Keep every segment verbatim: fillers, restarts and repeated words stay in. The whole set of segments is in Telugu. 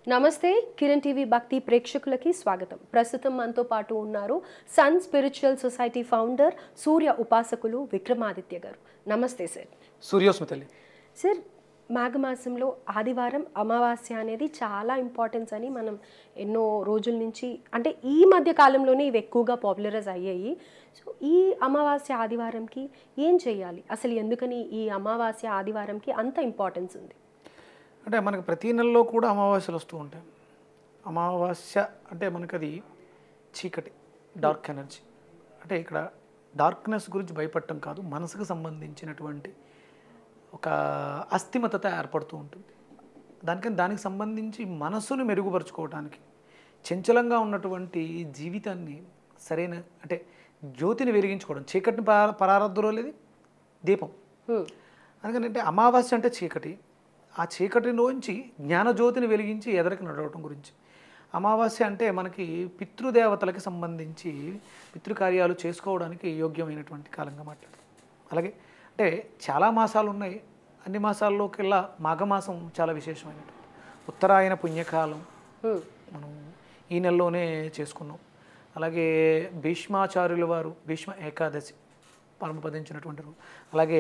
నమస్తే కిరణ్ టీవీ భక్తి ప్రేక్షకులకి స్వాగతం. ప్రస్తుతం మనతో పాటు ఉన్నారు Sun Spiritual Society founder Surya ఉపాసకులు విక్రమాదిత్య గారు. నమస్తే సార్. సూర్యోస్మితల్లి సార్, మాఘమాసంలో ఆదివారం అమావాస్య అనేది చాలా ఇంపార్టెన్స్ అని మనం ఎన్నో రోజుల నుంచి, అంటే ఈ మధ్య కాలంలోనే ఇవి ఎక్కువగా పాపులరైజ్ అయ్యాయి. సో ఈ అమావాస్య ఆదివారంకి ఏం చేయాలి, అసలు ఎందుకని ఈ అమావాస్య ఆదివారంకి అంత ఇంపార్టెన్స్ ఉంది? అంటే మనకు ప్రతి నెలలో కూడా అమావాస్యలు వస్తూ ఉంటాయి. అమావాస్య అంటే మనకు అది చీకటి, డార్క్ ఎనర్జీ. అంటే ఇక్కడ డార్క్నెస్ గురించి భయపడటం కాదు, మనసుకు సంబంధించినటువంటి ఒక అస్థిమతత ఏర్పడుతూ ఉంటుంది. దానికని దానికి సంబంధించి మనసును మెరుగుపరుచుకోవడానికి, చంచలంగా ఉన్నటువంటి జీవితాన్ని సరైన అంటే జ్యోతిని వెలిగించుకోవడం. చీకటిని పరా పరారద్దురోలేది దీపం. అందుకని అంటే అమావాస్య అంటే చీకటి, ఆ చీకటిలోంచి జ్ఞానజ్యోతిని వెలిగించి ఎదరికి నడవటం గురించి. అమావాస్య అంటే మనకి పితృదేవతలకి సంబంధించి పితృకార్యాలు చేసుకోవడానికి యోగ్యమైనటువంటి కాలంగా మాట్లాడతాం. అలాగే అంటే చాలా మాసాలు ఉన్నాయి, అన్ని మాసాల్లోకెల్లా మాఘమాసం చాలా విశేషమైనటువంటి ఉత్తరాయణ పుణ్యకాలం మనం ఈ నెలలోనే చేసుకున్నాం. అలాగే భీష్మాచార్యుల వారు భీష్మ ఏకాదశి పరమపదించినటువంటి రోజు. అలాగే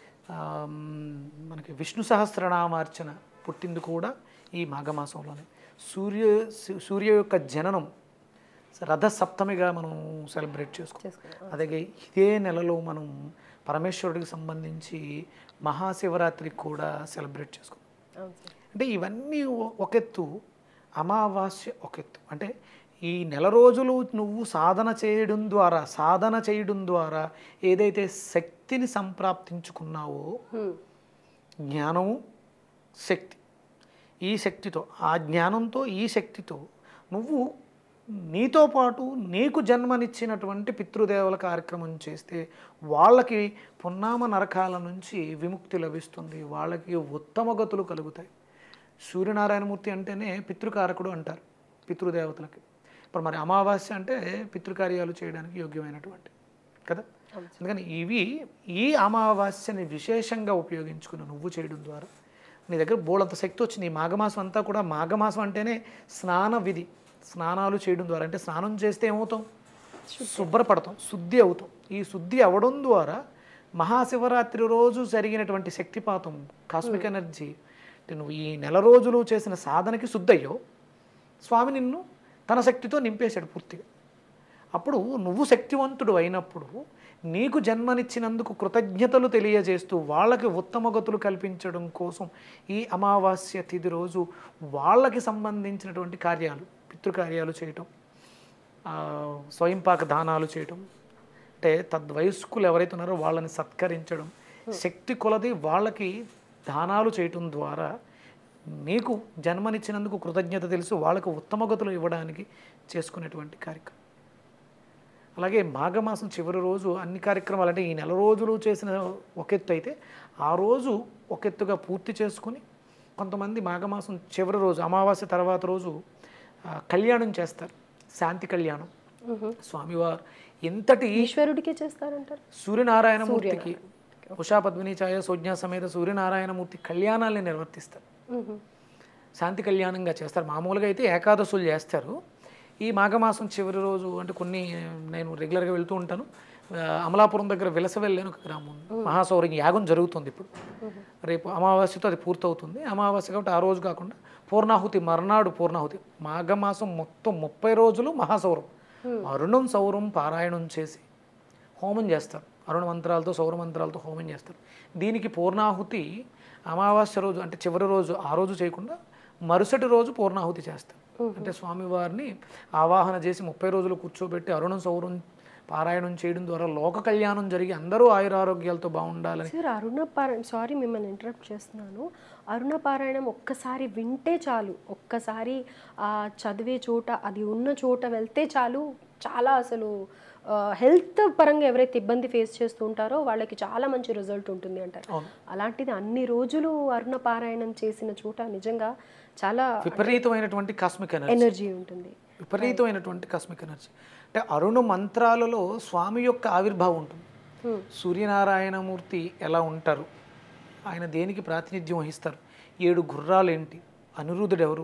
మనకి విష్ణు సహస్రనామార్చన పుట్టింది కూడా ఈ మాఘమాసంలోనే. సూర్య సూర్య యొక్క జననం రథ సప్తమిగా మనం సెలబ్రేట్ చేసుకుంటాం. అలాగే ఇదే నెలలో మనం పరమేశ్వరుడికి సంబంధించి మహాశివరాత్రికి కూడా సెలబ్రేట్ చేసుకుంటాం. అంటే ఇవన్నీ ఒకెత్తు, అమావాస్య ఒకెత్తు. అంటే ఈ నెల రోజులు నువ్వు సాధన చేయడం ద్వారా సాధన చేయడం ద్వారా ఏదైతే శక్తిని సంప్రాప్తించుకున్నావో, జ్ఞానము శక్తి, ఈ శక్తితో ఆ జ్ఞానంతో ఈ శక్తితో నువ్వు నీతో పాటు నీకు జన్మనిచ్చినటువంటి పితృదేవుల కార్యక్రమం చేస్తే వాళ్ళకి పున్నామ నరకాల నుంచి విముక్తి లభిస్తుంది, వాళ్ళకి ఉత్తమ గతులు కలుగుతాయి. సూర్యనారాయణమూర్తి అంటేనే పితృకారకుడు అంటారు పితృదేవతలకి. ఇప్పుడు మరి అమావాస్య అంటే పితృకార్యాలు చేయడానికి యోగ్యమైనటువంటి కదా. అందుకని ఇవి ఈ అమావాస్యని విశేషంగా ఉపయోగించుకుని నువ్వు చేయడం ద్వారా నీ దగ్గర బోళంత శక్తి వచ్చింది. ఈ మాఘమాసం అంతా కూడా, మాఘమాసం అంటేనే స్నాన విధి. స్నానాలు చేయడం ద్వారా, అంటే స్నానం చేస్తే ఏమవుతాం, శుభ్రపడతాం, శుద్ధి అవుతాం. ఈ శుద్ధి అవ్వడం ద్వారా మహాశివరాత్రి రోజు జరిగినటువంటి శక్తిపాతం, కాస్మిక్ ఎనర్జీ, అంటే నువ్వు ఈ నెల రోజులు చేసిన సాధనకి శుద్ధయ్యో, స్వామి నిన్ను తన శక్తితో నింపేశాడు పూర్తిగా. అప్పుడు నువ్వు శక్తివంతుడు అయినప్పుడు నీకు జన్మనిచ్చినందుకు కృతజ్ఞతలు తెలియజేస్తూ వాళ్ళకి ఉత్తమ గతులు కల్పించడం కోసం ఈ అమావాస్య తిథి రోజు వాళ్ళకి సంబంధించినటువంటి కార్యాలు, పితృకార్యాలు చేయటం, స్వయంపాక దానాలు చేయటం, అంటే తద్వయస్కులు ఎవరైతే ఉన్నారో వాళ్ళని సత్కరించడం, శక్తి కొలది వాళ్ళకి దానాలు చేయటం ద్వారా నీకు జన్మనిచ్చినందుకు కృతజ్ఞత తెలుసు వాళ్ళకు ఉత్తమ గతులు ఇవ్వడానికి చేసుకునేటువంటి కార్యక్రమం. అలాగే మాఘమాసం చివరి రోజు అన్ని కార్యక్రమాలు, అంటే ఈ నెల రోజులు చేసిన ఒక ఎత్తు అయితే ఆ రోజు ఒక ఎత్తుగా పూర్తి చేసుకుని, కొంతమంది మాఘమాసం చివరి రోజు అమావాస్య తర్వాత రోజు కళ్యాణం చేస్తారు, శాంతి కళ్యాణం. స్వామివారు ఎంతటి ఈశ్వరుడికే చేస్తారంటారు, సూర్యనారాయణమూర్తికి ఉషా పద్మిని ఛాయ సోజ్ఞా సమేత సూర్యనారాయణమూర్తి కళ్యాణాలని నిర్వర్తిస్తారు, శాంతి కళ్యాణంగా చేస్తారు. మామూలుగా అయితే ఏకాదశులు చేస్తారు. ఈ మాఘమాసం చివరి రోజు, అంటే కొన్ని నేను రెగ్యులర్గా వెళ్తూ ఉంటాను, అమలాపురం దగ్గర విలసవెల్లి అని ఒక గ్రామం, మహాసౌర యాగం జరుగుతుంది ఇప్పుడు. రేపు అమావాస్యతో అది పూర్తవుతుంది. అమావాస్య కాబట్టి ఆ రోజు కాకుండా పూర్ణాహుతి మర్నాడు పూర్ణాహుతి. మాఘమాసం మొత్తం ముప్పై రోజులు మహాసౌరం, అరుణం సౌరం పారాయణం చేసి హోమం చేస్తారు. అరుణ మంత్రాలతో సౌర మంత్రాలతో హోమం చేస్తారు. దీనికి పూర్ణాహుతి అమావాస్య రోజు, అంటే చివరి రోజు ఆ రోజు చేయకుండా మరుసటి రోజు పూర్ణాహుతి చేస్తారు. అంటే స్వామివారిని ఆవాహన చేసి ముప్పై రోజులు కూర్చోబెట్టి అరుణం సౌరం పారాయణం చేయడం ద్వారా లోక కళ్యాణం జరిగి అందరూ ఆయురారోగ్యాలతో బాగుండాలని. సార్, అరుణ పారాయణం, సారీ మిమ్మల్ని ఇంటరప్ట్ చేస్తున్నాను, అరుణ పారాయణం ఒక్కసారి వింటే చాలు, ఒక్కసారి ఆ చదివే చోట, అది ఉన్న చోట వెళ్తే చాలు, చాలా అసలు హెల్త్ పరంగా ఎవరైతే ఇబ్బంది ఫేస్ చేస్తూ ఉంటారో వాళ్ళకి చాలా మంచి రిజల్ట్ ఉంటుంది అంటారు. అలాంటిది అన్ని రోజులు అరుణ పారాయణం చేసిన చోట నిజంగా చాలా విపరీతమైనటువంటి కాస్మిక్ ఎనర్జీ ఉంటుంది, విపరీతమైనటువంటి కాస్మిక్ ఎనర్జీ. అంటే అరుణ మంత్రాలలో స్వామి యొక్క ఆవిర్భావం ఉంటుంది. సూర్యనారాయణమూర్తి ఎలా ఉంటారు, ఆయన దేనికి ప్రాతినిధ్యం వహిస్తారు, ఏడు గుర్రాలు ఏంటి, అనిరుద్ధుడు ఎవరు,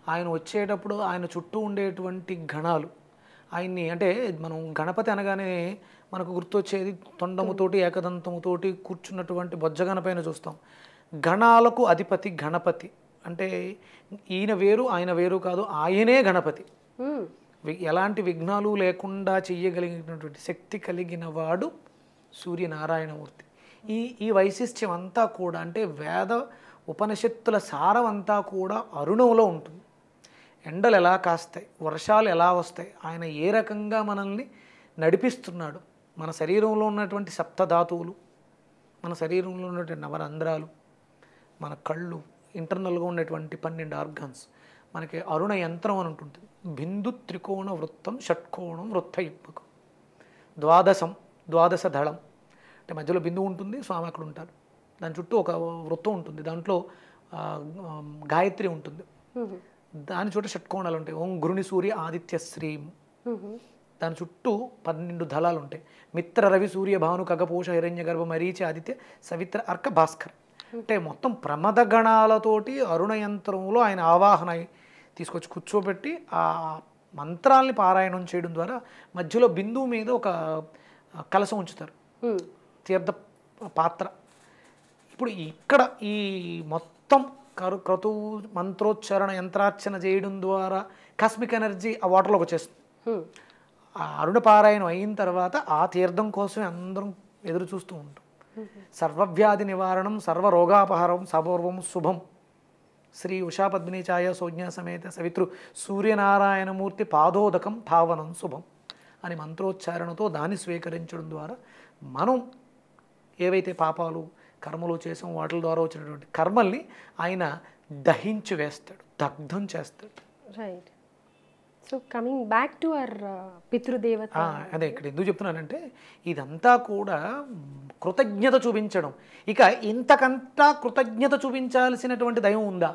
ఆయన వచ్చేటప్పుడు ఆయన చుట్టూ ఉండేటువంటి గణాలు ఆయన్ని, అంటే మనం గణపతి అనగానే మనకు గుర్తొచ్చేది తొండముతోటి ఏకదంతముతోటి కూర్చున్నటువంటి బొజ్జగణపైన చూస్తాం. గణాలకు అధిపతి గణపతి. అంటే ఈయన వేరు ఆయన వేరు కాదు, ఆయనే గణపతి. ఎలాంటి విఘ్నాలు లేకుండా చెయ్యగలిగినటువంటి శక్తి కలిగిన వాడు సూర్యనారాయణమూర్తి. ఈ ఈ వైశిష్ట్యం అంతా కూడా, అంటే వేద ఉపనిషత్తుల సారం అంతా కూడా అరుణంలో ఉంటుంది. ఎండలు ఎలా కాస్తాయి, వర్షాలు ఎలా వస్తాయి, ఆయన ఏ రకంగా మనల్ని నడిపిస్తున్నాడు, మన శరీరంలో ఉన్నటువంటి సప్తధాతువులు, మన శరీరంలో ఉన్నటువంటి నవరంధ్రాలు, మన కళ్ళు, ఇంటర్నల్గా ఉన్నటువంటి పన్నెండు ఆర్గాన్స్, మనకి అరుణ యంత్రం అని ఉంటుంది. బిందు త్రికోణ వృత్తం షట్కోణం వృత్తయుగ్మకం ద్వాదశం, ద్వాదశ దళం, అంటే మధ్యలో బిందువు ఉంటుంది, స్వామి అక్కడ ఉంటారు. దాని చుట్టూ ఒక వృత్తం ఉంటుంది, దాంట్లో గాయత్రి ఉంటుంది, దాని చుట్టూ షట్కోణాలు ఉంటాయి. ఓం గురుని సూర్య ఆదిత్య శ్రీం, దాని చుట్టూ పన్నెండు దళాలు ఉంటాయి. మిత్ర రవి సూర్య భాను ఖగపోష హిరణ్య గర్భ మరీచి ఆదిత్య సవిత్ర అర్క భాస్కర్, అంటే మొత్తం ప్రమద గణాలతోటి అరుణ యంత్రంలో ఆయన ఆవాహన తీసుకొచ్చి కూర్చోబెట్టి ఆ మంత్రాల్ని పారాయణం చేయడం ద్వారా మధ్యలో బిందువు మీద ఒక కలశం ఉంచుతారు, తీర్థ పాత్ర. ఇప్పుడు ఇక్కడ ఈ మొత్తం కరు క్రతువు మంత్రోచ్చారణ యంత్రార్చన చేయడం ద్వారా కాస్మిక్ ఎనర్జీ ఆ వాటర్లోకి వచ్చేస్తుంది. ఆ అరుణ పారాయణం అయిన తర్వాత ఆ తీర్థం కోసమే అందరం ఎదురు చూస్తూ ఉంటాం. సర్వవ్యాధి నివారణం సర్వరోగాపహారం సపూర్వం శుభం శ్రీ ఉషా పద్మిని ఛాయ సౌజ్ఞ సమేత సవితృ సూర్యనారాయణమూర్తి పాదోదకం భావనం శుభం అని మంత్రోచ్చారణతో దాన్ని స్వీకరించడం ద్వారా మనం ఏవైతే పాపాలు కర్మలు చేసాం వాటి ద్వారా వచ్చినటువంటి కర్మల్ని ఆయన దహించి వేస్తాడు, దగ్ధం చేస్తాడు. Right. So coming back to our పితృదేవత, అదే ఇక్కడ ఎందుకు చెప్తున్నానంటే ఇదంతా కూడా కృతజ్ఞత చూపించడం. ఇక ఇంతకంతా కృతజ్ఞత చూపించాల్సినటువంటి దైవం ఉందా?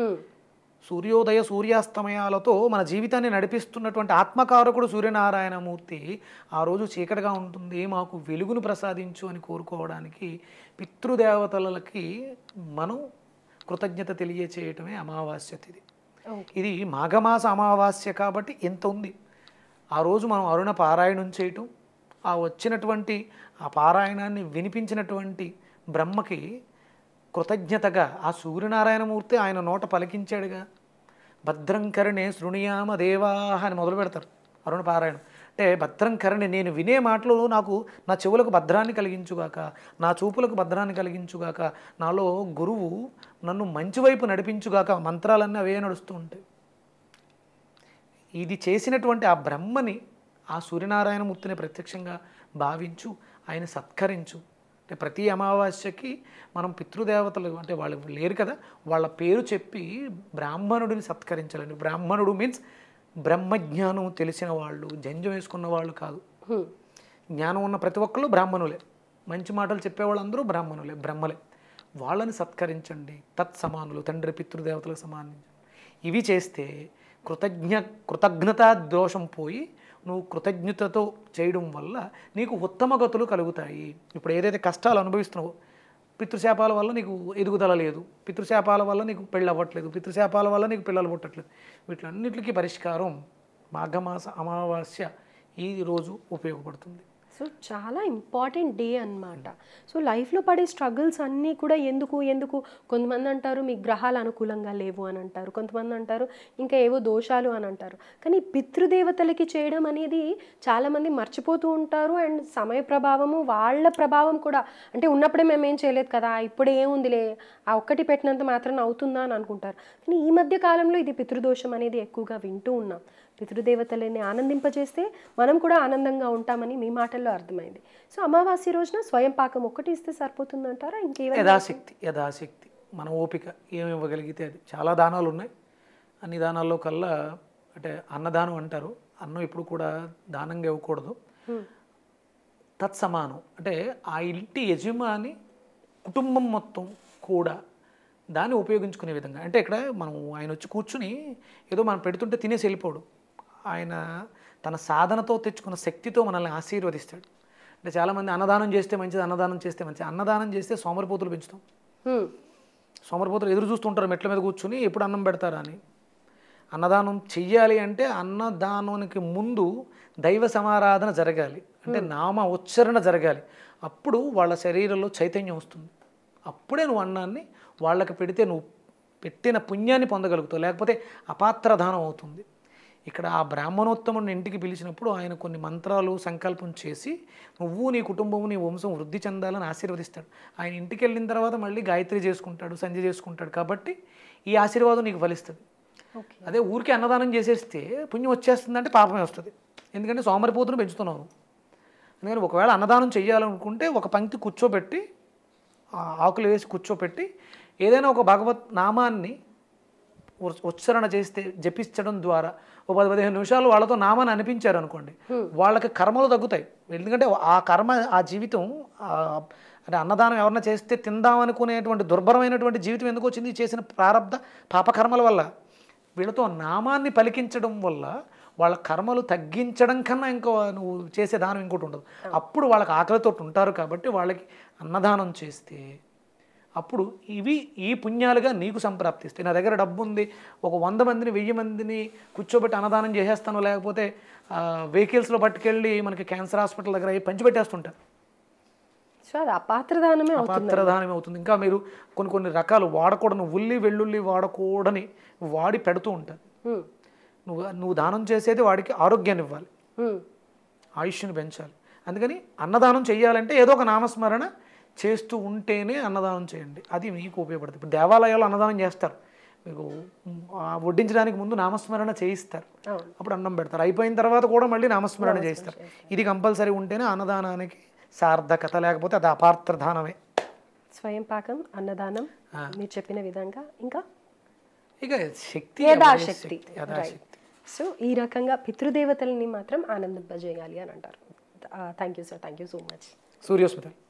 సూర్యోదయ సూర్యాస్తమయాలతో మన జీవితాన్ని నడిపిస్తున్నటువంటి ఆత్మకారకుడు సూర్యనారాయణమూర్తి ఆ రోజు చీకటిగా ఉంటుంది, మాకు వెలుగును ప్రసాదించు అని కోరుకోవడానికి పితృదేవతలకి మనం కృతజ్ఞత తెలియచేయటమే అమావాస్య తిథి. ఇది మాఘమాస అమావాస్య కాబట్టి ఎంత ఉంది. ఆ రోజు మనం అరుణ పారాయణం చేయటం, ఆ వచ్చినటువంటి ఆ పారాయణాన్ని వినిపించినటువంటి బ్రహ్మకి కృతజ్ఞతగా ఆ సూర్యనారాయణమూర్తి ఆయన నోట పలికించాడుగా. భద్రం కరణే శృణుయామ దేవాహ అని మొదలు పెడతారు అరుణ పారాయణం. అంటే భద్రం కరణి, నేను వినే మాటలు నాకు నా చెవులకు భద్రాన్ని కలిగించుగాక, నా చూపులకు భద్రాన్ని కలిగించుగాక, నాలో గురువు నన్ను మంచి వైపు నడిపించుగాక, మంత్రాలన్నీ అవే నడుస్తూ ఉంటాయి. ఇది చేసినటువంటి ఆ బ్రహ్మని, ఆ సూర్యనారాయణమూర్తిని ప్రత్యక్షంగా భావించు, ఆయన సత్కరించు. అంటే ప్రతి అమావాస్యకి మనం పితృదేవతలు, అంటే వాళ్ళు లేరు కదా, వాళ్ళ పేరు చెప్పి బ్రాహ్మణుడిని సత్కరించాలండి. బ్రాహ్మణుడు మీన్స్ బ్రహ్మజ్ఞానం తెలిసిన వాళ్ళు, జంజం వేసుకున్న వాళ్ళు కాదు. జ్ఞానం ఉన్న ప్రతి ఒక్కళ్ళు బ్రాహ్మణులే, మంచి మాటలు చెప్పేవాళ్ళందరూ బ్రాహ్మణులే, బ్రహ్మలే. వాళ్ళని సత్కరించండి, తత్సమానులు, తండ్రి పితృదేవతలకు సమానం. ఇవి చేస్తే కృతజ్ఞ కృతజ్ఞతా దోషం పోయి నువ్వు కృతజ్ఞతతో చేయడం వల్ల నీకు ఉత్తమ గతులు కలుగుతాయి. ఇప్పుడు ఏదైతే కష్టాలు అనుభవిస్తున్నావో, పితృశాపాల వల్ల నీకు ఎదుగుదల లేదు, పితృశాపాల వల్ల నీకు పెళ్ళి అవ్వట్లేదు, పితృశాపాల వల్ల నీకు పిల్లలు పుట్టట్లేదు, వీటిలన్నిటికీ పరిష్కారం మాఘమాస అమావాస్య ఈ రోజు ఉపయోగపడుతుంది. సో చాలా ఇంపార్టెంట్ డే అన్నమాట. సో లైఫ్లో పడే స్ట్రగుల్స్ అన్నీ కూడా ఎందుకు ఎందుకు కొంతమంది అంటారు మీ గ్రహాలు అనుకూలంగా లేవు అని అంటారు, కొంతమంది అంటారు ఇంకా ఏవో దోషాలు అని అంటారు. కానీ పితృదేవతలకి చేయడం అనేది చాలామంది మర్చిపోతూ ఉంటారు. అండ్ సమయ ప్రభావము, వాళ్ళ ప్రభావం కూడా, అంటే ఉన్నప్పుడే మేము ఏం చేయలేదు కదా, ఇప్పుడే ఏముందిలే, ఆ ఒక్కటి పెట్టినంత మాత్రం అవుతుందా అని అనుకుంటారు. కానీ ఈ మధ్య కాలంలో ఇది పితృదోషం అనేది ఎక్కువగా వింటూ ఉన్నాం. పితృదేవతలని ఆనందింపజేస్తే మనం కూడా ఆనందంగా ఉంటామని మీ మాటల్లో అర్థమైంది. సో అమావాస్య రోజున స్వయం పాకం ఒక్కటి ఇస్తే సరిపోతుందంటారా? ఇంకేమైనా? యథాశక్తి యథాశక్తి మన ఓపిక ఏమి ఇవ్వగలిగితే అది. చాలా దానాలు ఉన్నాయి, అన్ని దానాల్లో కల్లా అంటే అన్నదానం అంటారు, అన్నం ఇప్పుడు కూడా దానంగా ఇవ్వకూడదు. తత్సమానం అంటే ఆ ఇంటి యజమాని కుటుంబం మొత్తం కూడా దాన్ని ఉపయోగించుకునే విధంగా. అంటే ఇక్కడ మనం ఆయన వచ్చి కూర్చుని ఏదో మనం పెడుతుంటే తినేసి వెళ్ళిపోడు, ఆయన తన సాధనతో తెచ్చుకున్న శక్తితో మనల్ని ఆశీర్వదిస్తాడు. అంటే చాలామంది అన్నదానం చేస్తే మంచిది, అన్నదానం చేస్తే మంచిది. అన్నదానం చేస్తే సోమరిపోతులు పెంచుతాం. సోమరిపోతులు ఎదురు చూస్తుంటారు మెట్ల మీద కూర్చుని ఎప్పుడు అన్నం పెడతారా అని. అన్నదానం చెయ్యాలి అంటే అన్నదానానికి ముందు దైవ సమారాధన జరగాలి, అంటే నామ ఉచ్చారణ జరగాలి. అప్పుడు వాళ్ళ శరీరంలో చైతన్యం వస్తుంది. అప్పుడే నువ్వు అన్నాన్ని వాళ్ళకి పెడితే నువ్వు పెట్టిన పుణ్యాన్ని పొందగలుగుతావు, లేకపోతే అపాత్రదానం అవుతుంది. ఇక్కడ ఆ బ్రాహ్మణోత్తముని ఇంటికి పిలిచినప్పుడు ఆయన కొన్ని మంత్రాలు సంకల్పం చేసి నువ్వు నీ కుటుంబము నీ వంశం వృద్ధి చెందాలని ఆశీర్వదిస్తాడు. ఆయన ఇంటికి వెళ్ళిన తర్వాత మళ్ళీ గాయత్రి చేసుకుంటాడు, సంధ్య చేసుకుంటాడు. కాబట్టి ఈ ఆశీర్వాదం నీకు ఫలిస్తుంది. అదే ఊరికి అన్నదానం చేసేస్తే పుణ్యం వచ్చేస్తుందంటే పాపమే వస్తుంది. ఎందుకంటే సోమరిపోతును పెంచుతున్నావు. అందుకని ఒకవేళ అన్నదానం చేయాలనుకుంటే ఒక పంక్తి కూర్చోబెట్టి ఆకులు వేసి కూర్చోబెట్టి ఏదైనా ఒక భగవత్ నామాన్ని ఉచ్చారణ చేస్తే జపించడం ద్వారా ఒక పది పదిహేను నిమిషాలు వాళ్ళతో నామాన్ని అనిపించారు అనుకోండి, వాళ్ళకి కర్మలు తగ్గుతాయి. ఎందుకంటే ఆ కర్మ ఆ జీవితం అంటే అన్నదానం ఎవరన్నా చేస్తే తిందామనుకునేటువంటి దుర్భరమైనటువంటి జీవితం ఎందుకు వచ్చింది? చేసిన ప్రారంధ పాపకర్మల వల్ల. వీళ్ళతో నామాన్ని పలికించడం వల్ల వాళ్ళ కర్మలు తగ్గించడం కన్నా ఇంకో నువ్వు చేసే దానం ఇంకోటి ఉండదు. అప్పుడు వాళ్ళకి ఆకలితో ఉంటారు. కాబట్టి వాళ్ళకి అన్నదానం చేస్తే అప్పుడు ఇవి ఈ పుణ్యాలుగా నీకు సంప్రాప్తిస్తాయి. నా దగ్గర డబ్బు ఉంది, ఒక వంద మందిని వెయ్యి మందిని కూర్చోబెట్టి అన్నదానం చేసేస్తాను, లేకపోతే వెహికల్స్లో పట్టుకెళ్ళి మనకి క్యాన్సర్ హాస్పిటల్ దగ్గర పంచిపెట్టేస్తుంటారు. సో అది అపాత్రదానమే అపాత్రదానమే అవుతుంది. ఇంకా మీరు కొన్ని కొన్ని రకాలు వాడకూడని ఉల్లి వెల్లుల్లి వాడకూడని వాడి పెడుతూ ఉంటారు. నువ్వు నువ్వు దానం చేసేది వాడికి ఆరోగ్యాన్ని ఇవ్వాలి, ఆయుష్ని పెంచాలి. అందుకని అన్నదానం చేయాలంటే ఏదో ఒక నామస్మరణ చేస్తూ ఉంటేనే అన్నదానం చేయండి, అది మీకు ఉపయోగపడుతుంది. ఇప్పుడు దేవాలయాల్లో అన్నదానం చేస్తారు, మీకు వడ్డించడానికి ముందు నామస్మరణ చేయిస్తారు, అప్పుడు అన్నం పెడతారు. అయిపోయిన తర్వాత కూడా మళ్ళీ నామస్మరణ చేయిస్తారు. ఇది కంపల్సరీ ఉంటేనే అన్నదానానికి సార్థకత, లేకపోతే అది అపాత్రదానమే. స్వయం పాకం, అన్నదానం మీరు చెప్పిన విధంగా, ఇంకా ఇక శక్తి యథాశక్తి. సో ఈ రకంగా పితృదేవతల్ని మాత్రం ఆనందింపజేయాలి అని అంటారు. Thank you sir, thank you so much. సూర్యోస్మిత.